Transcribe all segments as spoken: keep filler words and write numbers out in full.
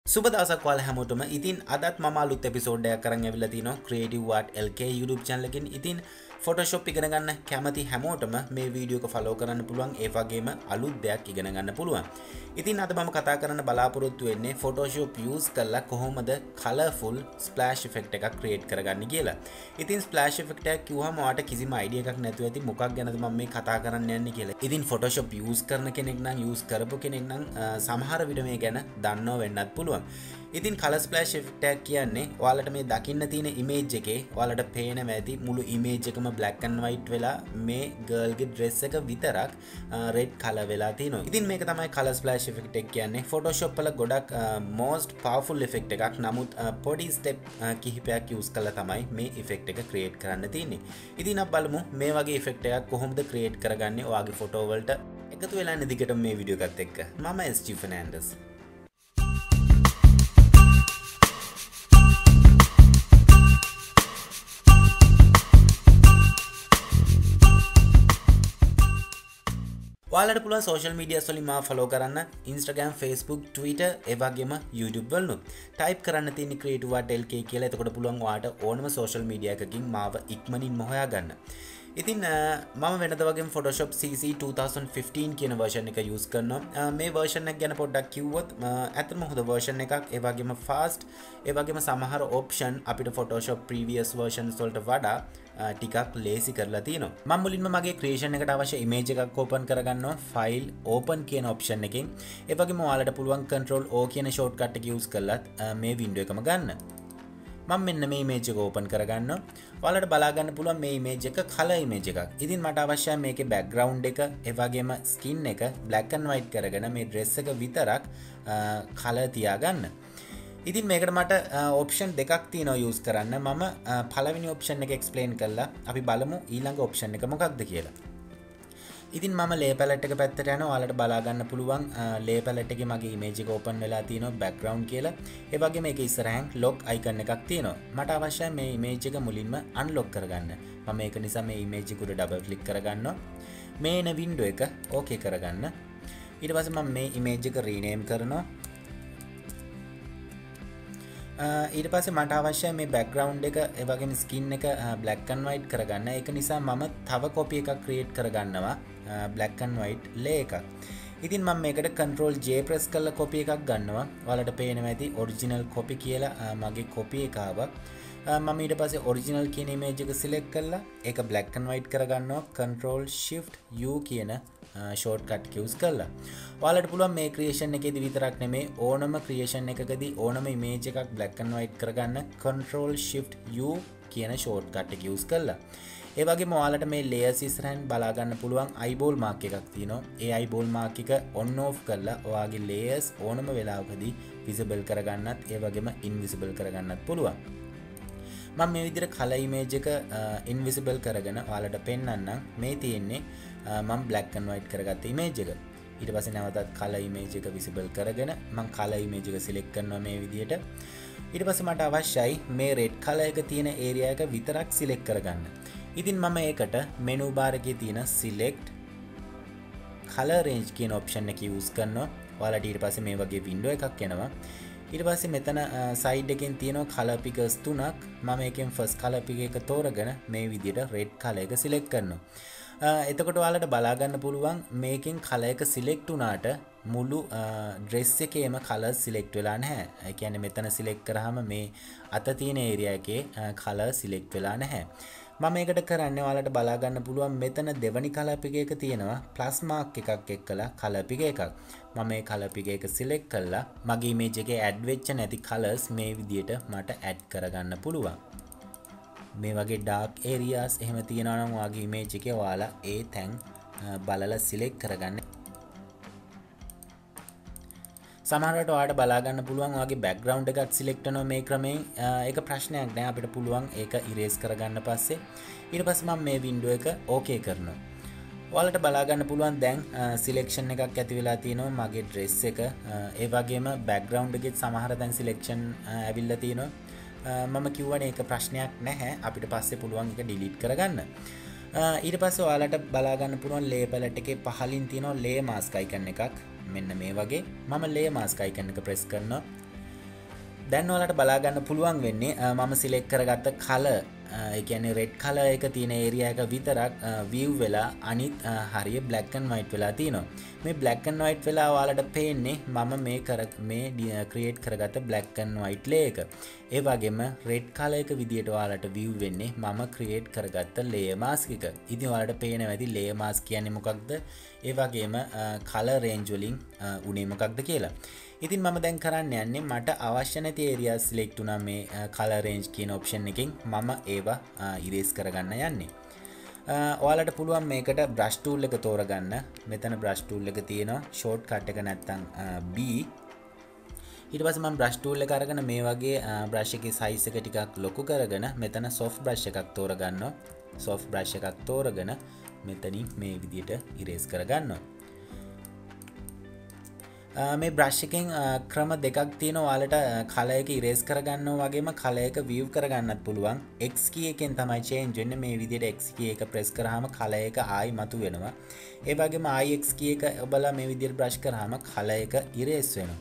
සුබ දවසක් ඔයාලා හැමෝටම. ඉතින් අදත් මම අලුත් එපිසෝඩ් එකක් අරන් ඇවිල්ලා තිනවා Creative Art L K YouTube channel එකකින්. ඉතින් Photoshop ඉගෙන ගන්න කැමති හැමෝටම මේ වීඩියෝ එක follow කරන්න පුළුවන්. ඒ වගේම අලුත් දෙයක් ඉගෙන ගන්න පුළුවන්. ඉතින් අද මම කතා කරන්න බලාපොරොත්තු වෙන්නේ Photoshop use කරලා කොහොමද colourful splash effect එකක් create කරගන්නේ කියලා. ඉතින් splash effect එකක් කිව්වම ඔයාලට කිසිම idea එකක් නැතුව ඇති මොකක් ගැනද මම මේ කතා කරන්න යන්නේ කියලා. ඉතින් Photoshop use කරන කෙනෙක් නම් use කරපු කෙනෙක් නම් සමහර විට මේ ගැන දන්නව වෙන්නත් පුළුවන්. ඉතින් color splash effect එක කියන්නේ ඔයාලට මේ දකින්න තියෙන image එකේ ඔයාලට පේනම ඇති මුළු image එකම black and white වෙලා මේ girl ගේ dress එක විතරක් red color වෙලා තියෙනවා. ඉතින් මේක තමයි color splash effect එක කියන්නේ. Photoshop වල ගොඩක් most powerful effect එකක්. නමුත් පොඩි step කිහිපයක් use කරලා තමයි මේ effect එක create කරන්න තියෙන්නේ. ඉතින් අපි බලමු මේ වගේ effect එකක් කොහොමද create කරගන්නේ ඔයාගේ photo වලට එකතු වෙලා ඉන්න දිගට මේ වීඩියෝ එකත් එක්ක. මම S G Fernandes. ඔයාලට පුළුවන් social media වලින් මාව follow කරන්න Instagram, Facebook, Twitter ඒ වගේම YouTube වලුත්. type කරන්න තියෙන Creative Art L K කියලා. එතකොට පුළුවන් ඔයාලට ඕනම social media එකකින් මාව ඉක්මනින්ම හොයාගන්න. ඉතින් මම වෙනද වගේම Photoshop C C twenty fifteen කියන version එක use කරනවා. මේ version එක ගැන පොඩ්ඩක් කිව්වොත් ඇත්තටම හොඳ version එකක්. ඒ වගේම fast, ඒ වගේම සමහර option අපිට Photoshop previous versions වලට වඩා ටිකක් ලේසි කරලා තියෙනවා. මම මුලින්ම මගේ creation එකට අවශ්‍ය image එකක් open කරගන්නවා file open කියන option එකෙන්. ඒ වගේම ඔයාලට පුළුවන් control O කියන shortcut එක use කරලත් මේ window එකම ගන්න. මම මෙන්න මේ image එක open කරගන්නවා. ඔයාලට බලා ගන්න පුළුවන් මේ image එක color image එකක්. ඉතින් මට අවශ්‍යයි මේකේ background එක, ඒ වගේම skin එක black and white කරගෙන මේ dress එක විතරක් color තියාගන්න. ඉතින් මේකට මට option දෙකක් තියෙනවා use කරන්න. මම පළවෙනි option එක explain කරලා අපි බලමු ඊළඟ option එක මොකක්ද කියලා. ඉතින් මම layer palette එක පැත්තට යනවා. ඔයාලට බලා ගන්න පුළුවන් layer palette එකේ මගේ image එක open වෙලා තියෙනවා background කියලා. ඒ වගේම මේක ඉස්සරහින් lock icon එකක් තියෙනවා. මට අවශ්‍යයි මේ image එක මුලින්ම unlock කරගන්න. මම ඒක නිසා මේ image එක උඩ double click කරගන්නවා. මේ එන window එක okay කරගන්න. ඊට පස්සේ මම මේ image එක rename කරනවා. ඊට පස්සේ මට අවශ්‍යයි මේ background එක ඒ වගේම skin එක black and white කරගන්න. ඒක නිසා මම තව copy එකක් create කරගන්නවා black and white layer එකක්. ඉතින් මම මේකට control J press කරලා copy එකක් ගන්නවා. ඔයාලට පේනවා ඇති original copy කියලා මගේ copy එක ආවා. මම ඊට පස්සේ original කියන image එක select කරලා ඒක black and white කරගන්නවා control shift U කියන shortcut use කරලා. ඔයාලට පුළුවන් මේ creation එකේදී විතරක් නෙමෙයි ඕනම creation එකකදී ඕනම image එකක් black and white කරගන්න control shift U කියන shortcut එක use කරලා. ඒ වගේම ඔයාලට මේ layers ඉස්සරහින් බලා ගන්න පුළුවන් eyeball mark එකක් තියෙනවා. ඒ eyeball mark එක on off කරලා ඔයාගේ layers ඕනම වෙලාවකදී visible කරගන්නත් ඒ වගේම invisible කරගන්නත් පුළුවන්. මම මේ විදිහට color image එක invisible කරගෙන ඔයාලට පෙන්වන්නම්. මේ තියෙන්නේ මම black and white කරගත්ත image එක. ඊට පස්සේ නැවතත් color image එක visible කරගෙන මම color image එක select කරනවා මේ විදිහට. ඊට පස්සේ මට අවශ්‍යයි මේ red color එක තියෙන area එක විතරක් select කරගන්න. ඉතින් මම ඒකට menu bar එකේ තියෙන select color range කියන option එක use කරනවා. ඔයාලට ඊට පස්සේ මේ වගේ window එකක් එනවා. ඊට පස්සේ මෙතන side එකෙන් තියෙනවා color pickers තුනක්. මම එකෙන් first color pick එක තෝරගෙන මේ විදිහට red color එක select කරනවා. එතකොට ඔයාලට බලා ගන්න පුළුවන් මේකෙන් color එක select වුණාට මුළු dress එකේම color select වෙලා නැහැ. ඒ කියන්නේ මෙතන select කරාම මේ අත තියෙන area එකේ color select වෙලා නැහැ. මම මේකට කරන්නේ ඔයාලට බලා ගන්න පුළුවන් මෙතන දෙවනි color pick එක තියෙනවා plus mark එකක් එක්කලා color pick එකක්. මම මේ color pick එක select කළා මගේ image එකේ add වෙච්ච නැති colors මේ විදිහට මට add කරගන්න පුළුවන්. මේ වගේ dark areas එහෙම තියෙනවා නම් ඔයාගේ image එකේ ඔයාලා ඒ තැන් බලලා select කරගන්න. සමහරවිට ඔයාලට බලා ගන්න පුළුවන් ඔයාගේ background එකත් select වෙනවා මේ ක්‍රමයෙන්. ඒක ප්‍රශ්නයක් නෑ අපිට පුළුවන් ඒක erase කරගන්න පස්සේ. ඊට පස්සේ මම මේ window එක okay කරනවා. ඔයාලට බලා ගන්න පුළුවන් දැන් selection එකක් ඇති වෙලා තියෙනවා මගේ dress එක. ඒ වගේම background එකේ සමහර දැන් selection ඇවිල්ලා තියෙනවා. මම කිව්වනේ ඒක ප්‍රශ්නයක් නැහැ. අපිට පස්සේ පුළුවන් ඒක delete කරගන්න. ඊට පස්සේ ඔයාලට බලා ගන්න පුළුවන් layer palette එකේ පහලින් තියෙනවා layer mask icon එකක්. මෙන්න මේ වගේ මම layer mask icon එක press කරනවා. දැන් ඔයාලට බලා ගන්න පුළුවන් වෙන්නේ මම සිලෙක්ට් කරගත්ත කලර් ඒ කියන්නේ රෙඩ් කලර් එක තියෙන ඒරියා එක විතරක් view වෙලා අනිත් හරිය black and white වෙලා තියෙනවා. මේ black and white වෙලා ඔයාලට පේන්නේ මම මේ කර මේ create කරගත්ත black and white layer එක. ඒ වගේම red color එක විදියට ඔයාලට view වෙන්නේ මම create කරගත්ත layer mask එක. ඉතින් ඔයාලට පේනවා ඇති layer mask කියන්නේ මොකක්ද? ඒ වගේම color range වලින් උනේ මොකක්ද කියලා. ඉතින් මම දැන් කරන්න යන්නේ මට අවශ්‍ය නැති areas select වුණා මේ color range කියන option එකෙන් මම ඒවා erase කරගන්න යන්නේ. ඔයාලට පුළුවන් මේකට brush tool එක තෝරගන්න. මෙතන brush tool එක තියෙනවා. shortcut එක නැත්තම් B. ඊට පස්සේ මම brush tool එක අරගෙන මේ වගේ brush එකේ size එක ටිකක් ලොකු කරගෙන මෙතන soft brush එකක් තෝරගන්නවා. soft brush එකක් තෝරගෙන මෙතනින් මේ විදියට erase කරගන්නවා. මේ brush එකෙන් ක්‍රම දෙකක් තියෙනවා. ඔයාලට color එක erase කරගන්නවා වගේම color එක view කරගන්නත් පුළුවන්. X key එකෙන් තමයි change වෙන්නේ. මේ විදිහට X key එක press කරාම color එක ආයි මතු වෙනවා. ඒ වගේම ආයි X key එක ඔබලා මේ විදිහට brush කරාම color එක erase වෙනවා.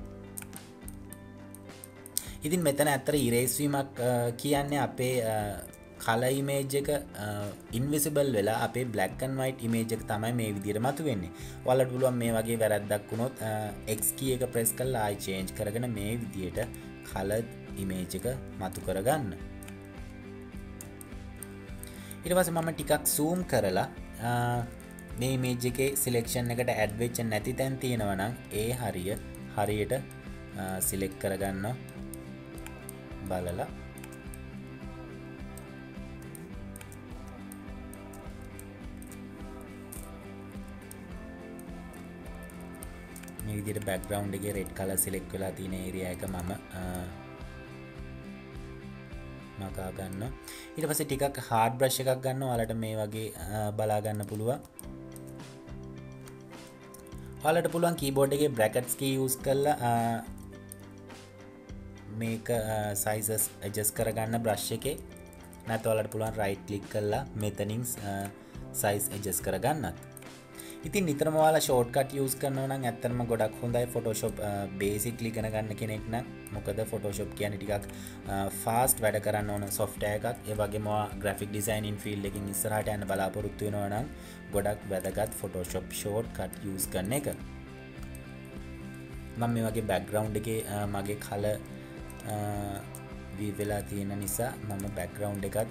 ඉතින් මෙතන ඇත්තට erase වීමක් කියන්නේ අපේ color image එක invisible වෙලා අපේ black and white image එක තමයි මේ විදිහට මතුවෙන්නේ. ඔයාලට පුළුවන් මේ වගේ වැරද්දක් වුණොත් X key එක press කරලා ආයි change කරගෙන මේ විදිහට colored image එක මතු කරගන්න. ඊට පස්සේ මම ටිකක් zoom කරලා මේ image එකේ selection එකට add වෙච්ච නැති තැන් තියෙනවා නම් ඒ හරිය හරියට select කරගන්න බලලා මේ විදිහට background එකේ red color select වෙලා තියෙන area එක මම මකා ගන්නවා. ඊට පස්සේ ටිකක් hard brush එකක් ගන්නවා. ඔයාලට මේ වගේ බලා ගන්න පුළුවන්. ඔයාලට පුළුවන් keyboard එකේ brackets key use කරලා මේක sizes adjust කරගන්න brush එකේ. නැත්නම් ඔයාලට පුළුවන් right click කරලා මෙතනින් size adjust කරගන්නත්. ඉතින් නිතරම ඔයාලා shortcut use කරනවා නම් ඇත්තටම ගොඩක් හොඳයි Photoshop basically ඉගෙන ගන්න කෙනෙක් නම්. මොකද Photoshop කියන්නේ ටිකක් fast වැඩ කරන්න ඕන software එකක්. ඒ වගේම ඔයා graphic designing field එකකින් ඉස්සරහට යන්න බලාපොරොත්තු වෙනවා නම් ගොඩක් වැදගත් Photoshop shortcut use කරන එක. මම මේ වගේ background එකේ මගේ color view වෙලා තියෙන නිසා මම background එකත්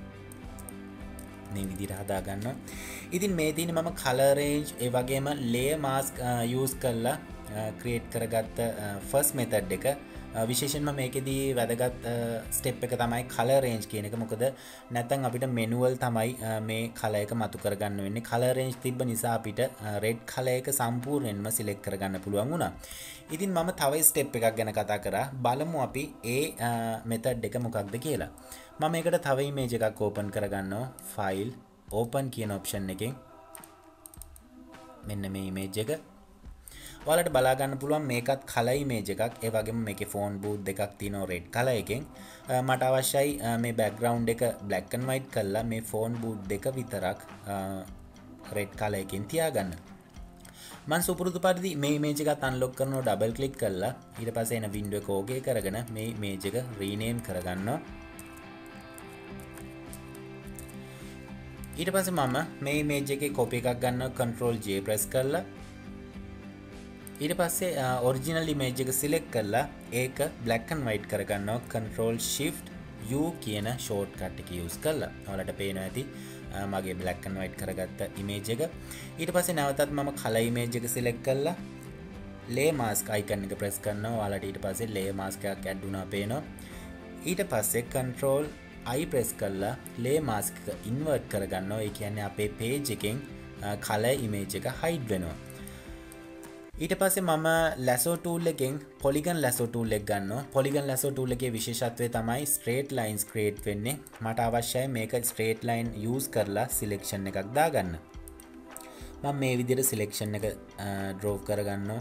මේ විදිහට හදා ගන්නවා. ඉතින් මේ තියෙන්නේ මම color range ඒ වගේම layer mask use කරලා create කරගත්ත first method එක. විශේෂයෙන්ම මේකෙදී වැදගත් step එක තමයි color range කියන එක. මොකද නැත්නම් අපිට manual තමයි මේ color එක මතු කරගන්න වෙන්නේ. color range තිබ්බ නිසා අපිට red color එක සම්පූර්ණයෙන්ම select කරගන්න පුළුවන් වුණා. ඉතින් මම තව step එකක් ගැන කතා කරා. බලමු අපි ඒ method එක මොකක්ද කියලා. මම මේකට තව image එකක් open කරගන්නවා. file open කියන option එකෙන් මෙන්න මේ image එක. ඔයාලට බලා ගන්න පුළුවන් මේකත් color image එකක්. ඒ වගේම මේකේ phone booth දෙකක් තියෙනවා red color එකෙන්. මට අවශ්‍යයි මේ background එක black and white කරලා මේ phone booth දෙක විතරක් red color එකෙන් තියාගන්න. මම සුපුරුදු පරිදි මේ image එකත් unlock කරනවා double click කරලා ඊට පස්සේ එන window එක okay කරගෙන මේ image එක rename කරගන්නවා. ඊට පස්සේ මම මේ image එකේ copy එකක් ගන්නවා control J press කරලා ඊට පස්සේ original image එක select කරලා ඒක black and white කරගන්නවා control shift U කියන shortcut එක use කරලා. ඔයාලට පේනවා ඇති මගේ black and white කරගත්ත image එක. ඊට පස්සේ නැවතත් මම color image එක select කරලා layer mask icon එක press කරනවා. ඔයාලට ඊට පස්සේ layer mask එකක් add වුණා පේනවා. ඊට පස්සේ control I press කරලා layer mask එක invert කරගන්නවා. ඒ කියන්නේ අපේ page එකෙන් color image එක hide වෙනවා. ඊට පස්සේ මම lasso tool එකෙන් polygon lasso tool එක ගන්නවා. polygon lasso tool එකේ විශේෂත්වය තමයි straight lines create වෙන්නේ. මට අවශ්‍යයි මේක straight line use කරලා selection එකක් දාගන්න. මම මේ විදිහට selection එක draw කරගන්නවා.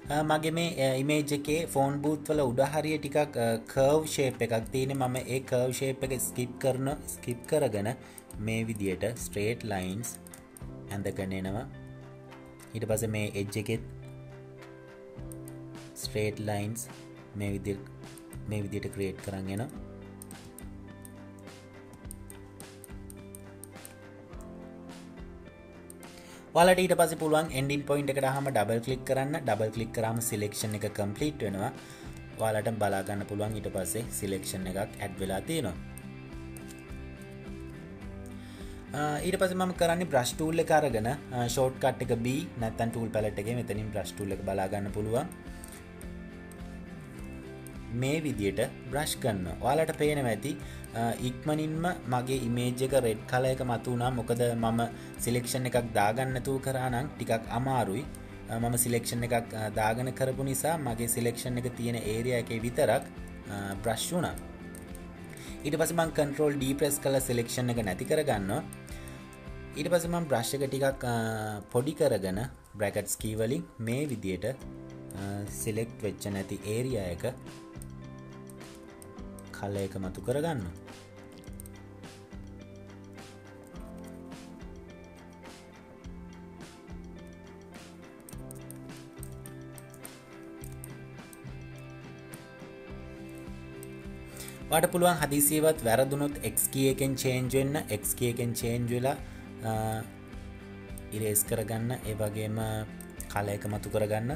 මගේ මේ ඉමේජ් එකේ ෆෝන් බූත් වල උඩ හරිය ටිකක් කර්ව් ෂේප් එකක් තියෙන්නේ. මම ඒ කර්ව් ෂේප් එක ස්කිප් කරන ස්කිප් කරගෙන මේ විදියට ස්ට්‍රේට් ලයින්ස් ඇඳගෙන එනවා. ඊට පස්සේ මේ එජ් එකෙත් ස්ට්‍රේට් ලයින්ස් මේ විදියට මේ විදියට ක්‍රියේට් කරන් එනවා. ඔයාලට ඊට පස්සේ පුළුවන් ending point එකට ආවම ඩබල් ක්ලික් කරන්න. ඩබල් ක්ලික් කරාම selection එක complete වෙනවා. ඔයාලට බලා ගන්න පුළුවන් ඊට පස්සේ selection එකක් add වෙලා තියෙනවා. ඊට පස්සේ මම කරන්නේ brush tool එක අරගෙන shortcut එක B නැත්නම් tool palette එකේ මෙතනින් brush tool එක බලා ගන්න පුළුවන්. මේ විදියට brush කරනවා. ඔයාලට පේනවා ඇති ඉක්මනින්ම මගේ image එක red color එක මතු වුණා. මොකද මම selection එකක් දාගන්න නැතුව කරා නම් ටිකක් අමාරුයි. මම selection එකක් දාගෙන කරපු නිසා මගේ selection එක තියෙන area එකේ විතරක් brush වුණා. ඊට පස්සේ මම control D press කරලා selection එක නැති කරගන්නවා. ඊට පස්සේ මම brush එක ටිකක් පොඩි කරගෙන brackets key වලින් මේ විදියට select වෙච්ච නැති area එක color එක මතු කරගන්නවා. ඔයාලට පුළුවන් හදිසියෙවත් වැරදුනොත් X key එකෙන් change වෙන්න. X key එකෙන් change වෙලා erase කරගන්න. ඒ වගේම color එක මතු කරගන්න.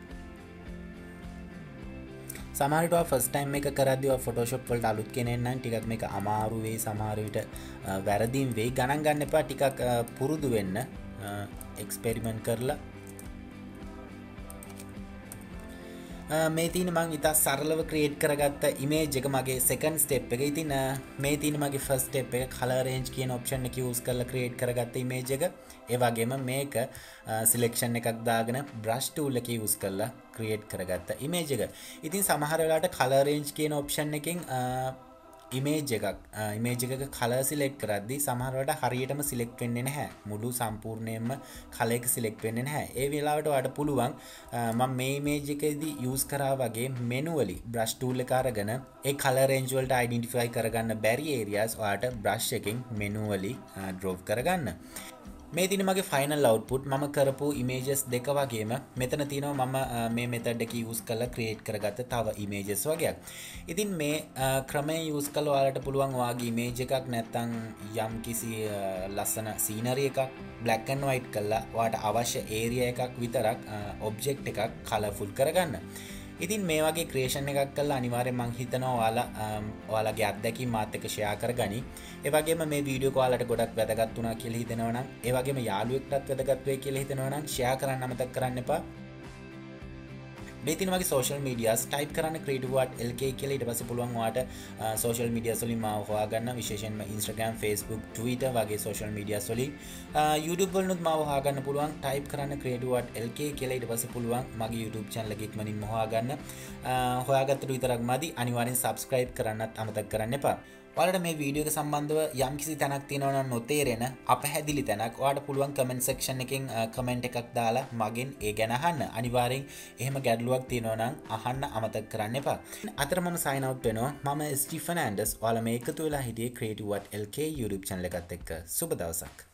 සමහර විට ෆස්ට් ටයිම් එක කරද්දී ඔය Photoshop වලට අලුත් කෙනෙක් නම් ටිකක් මේක අමාරු වෙයි. සමහර විට වැරදීම් වෙයි. ගණන් ගන්න එපා. ටිකක් පුරුදු වෙන්න. එක්ස්පෙරිමන්ට් කරලා මේ තියෙන මම ඉතා සරලව ක්‍රියේට් කරගත්ත ඉමේජ් එක මගේ සෙකන්ඩ් ස්ටෙප් එක. ඉතින් මේ තියෙන මගේ ෆස්ට් ස්ටෙප් එක කලර් රේන්ජ් කියන ඔප්ෂන් එක යූස් කරලා ක්‍රියේට් කරගත්ත ඉමේජ් එක. ඒ වගේම මේක සිලෙක්ෂන් එකක් දාගෙන බ්‍රෂ් ටූල් එක යූස් කරලා ක්‍රියේට් කරගත්ත ඉමේජ් එක. ඉතින් සමහර වෙලාවට කලර් රේන්ජ් කියන ඔප්ෂන් එකෙන් ඉමේජ් එකක් ඉමේජ් එකක කලර් සිලෙක්ට් කරද්දී සමහර වෙලාවට හරියටම සිලෙක්ට් වෙන්නේ නැහැ. මුළු සම්පූර්ණයෙන්ම කලර් එක සිලෙක්ට් වෙන්නේ නැහැ. ඒ වෙලාවට ඔයාලට පුළුවන් මම මේ ඉමේජ් එකේදී යූස් කරා වගේ මැනුවලි බ්‍රෂ් ටූල් එක අරගෙන ඒ කලර් රේන්ජ් වලට අයිඩෙන්ටිෆයි කරගන්න බැරි ඒරියාස් ඔයාලට බ්‍රෂ් එකෙන් මැනුවලි ඩ්‍රොප් කරගන්න. මේ තියෙන මගේ ෆයිනල් අවුට්පුට්. මම කරපු ඉමේජස් දෙක වගේම මෙතන තියෙනවා මම මේ මෙතඩ් එක යූස් කරලා ක්‍රියේට් කරගත්ත තව ඉමේජස් වගේක්. ඉතින් මේ ක්‍රමය යූස් කළා ඔයාලට පුළුවන් ඔයාගේ ඉමේජ් එකක් නැත්නම් යම් කිසි ලස්සන සීනරි එකක් black and white කරලා ඔයාලට අවශ්‍ය ඒරියා එකක් විතරක් ඔබ්ජෙක්ට් එකක් කලර්ෆුල් කරගන්න. ඉතින් මේ වගේ ක්‍රියේෂන් එකක් කළා අනිවාර්යෙන් මං හිතනවා ඔයාලා ඔයාලගේ අත්දැකීම් මාත් එක්ක ෂෙයා කරගනි. ඒ වගේම මේ වීඩියෝ එක ඔයාලට ගොඩක් වැදගත් වුණා කියලා හිතෙනවා නම් ඒ වගේම යාළුවෙක්ටත් වැදගත් වෙයි කියලා හිතෙනවා නම් ෂෙයා කරන්න අමතක කරන්න එපා. මේ තියෙන මගේ social medias type කරන්න creative art lk කියලා. ඊට පස්සේ පුළුවන් ඔයාලට social medias වලින් මාව හොයාගන්න. විශේෂයෙන්ම Instagram, Facebook, Twitter වගේ social medias වලින් YouTube වලනුත් මාව හොයාගන්න පුළුවන්. type කරන්න creative art lk කියලා. ඊට පස්සේ පුළුවන් මගේ YouTube channel එක ඉක්මනින්ම හොයාගන්න. හොයාගත්තට විතරක් මදි. අනිවාර්යෙන් subscribe කරන්නත් අමතක කරන්න එපා. ඔයාලට මේ වීඩියෝ එක සම්බන්ධව යම්කිසි තැනක් තියෙනවා නම් නොතේරෙන අපහැදිලි තැනක් ඔයාලට පුළුවන් comment section එකෙන් comment එකක් දාලා මගෙන් ඒ ගැන අහන්න. අනිවාර්යෙන් එහෙම ගැටලුවක් තියෙනවා නම් අහන්න අමතක කරන්න එපා. අතර මම sign out වෙනවා. මම ස්ටී ෆර්නෑන්ඩස්. ඔයාලා මේ එකතු වෙලා හිටියේ Creative Art L K YouTube channel එකත් එක්ක. සුබ දවසක්.